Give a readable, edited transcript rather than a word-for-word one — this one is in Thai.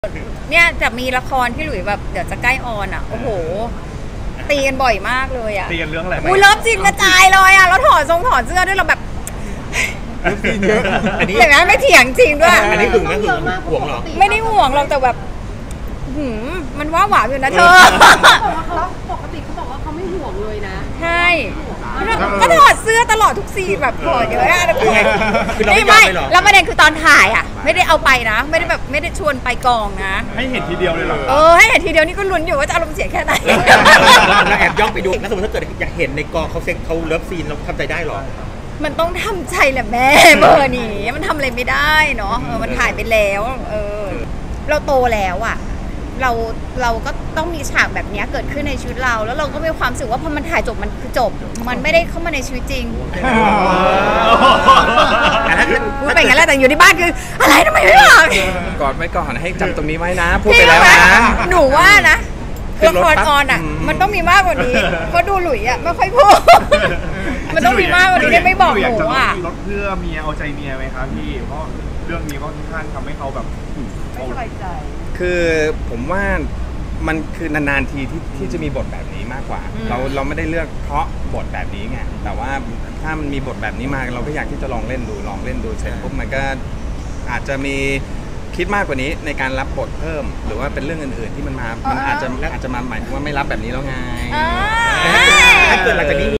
เนี่ยจะมีละครที่หลุยแบบเดี๋ยวจะใกล้ออนอ่ะโอ้โหตีกันบ่อยมากเลยอ่ะตีกันเรื่องอะไรอุ้ยเลิฟซีนกระจายเลยอ่ะแล้วถอดเสื้อด้วยเราแบบเยอะอันนี้อย่างนั้นไม่เถียงจริงด้วยอันนี้หึงนะหึงห่วงหรอไม่ได้ห่วงเราแต่แบบมันว่าหวานอยู่นะเธอแล้วปกติเขาบอกว่าเขาไม่ห่วงเลยนะใช่ก็ถอดเสื้อตลอดทุกซีนแบบถอดเยอะอะไม่แล้วประเด็นคือตอนถ่ายอ่ะไม่ได้เอาไปนะไม่ได้ชวนไปกองนะให้เห็นทีเดียวเลยเหรอให้เห็นทีเดียวนี่ก็ลุ้นอยู่ว่าจะอารมณ์เสียแค่ไหนเราแอบย่องไปดูแล้วสมมติถ้าเกิดอยากเห็นในกองเขาเซ็กเขาเลิฟซีนเราทำใจได้หรอมันต้องทำใจแหละแม่เบอร์นี้มันทำอะไรไม่ได้เนาะมันถ่ายไปแล้วเราโตแล้วอ่ะเราก็ต้องมีฉากแบบนี้เกิดขึ้นในชีวิตเราแล้วเราก็มีความรู้สึกว่าพอมันถ่ายจบมันคือจบมันไม่ได้เข้ามาในชีวิตจริงพูดไปงั้นแหละแต่อยู่ที่บ้านคืออะไรทำไมไม่บอกกอดไว้ก่อนให้จำตรงนี้ไว้นะพูดไปแล้วนะหนูว่านะละครออนอ่ะมันต้องมีมากกว่านี้เพราะดูหลุยอ่ะไม่ค่อยพูดมันต้องมีมากกว่านี้ได้ไม่บอกหนูอ่ะรถเพื่อเมียเอาใจเมียไหมครับพี่เพราะเรื่องนี้ก็ค่อนข้างทำให้เขาแบบไม่สบายใจคือผมว่ามันคือนานๆทีที่จะมีบทแบบนี้มากกว่าเราไม่ได้เลือกเพราะบทแบบนี้ไงแต่ว่าถ้ามันมีบทแบบนี้มาเราก็อยากที่จะลองเล่นดูเสร็จปุ๊บมันก็อาจจะมีคิดมากกว่านี้ในการรับบทเพิ่มหรือว่าเป็นเรื่องอื่นๆที่มันอาจจะมาหมายถึงว่าไม่รับแบบนี้แล้วไงถ้าเกิดหลังจากนี้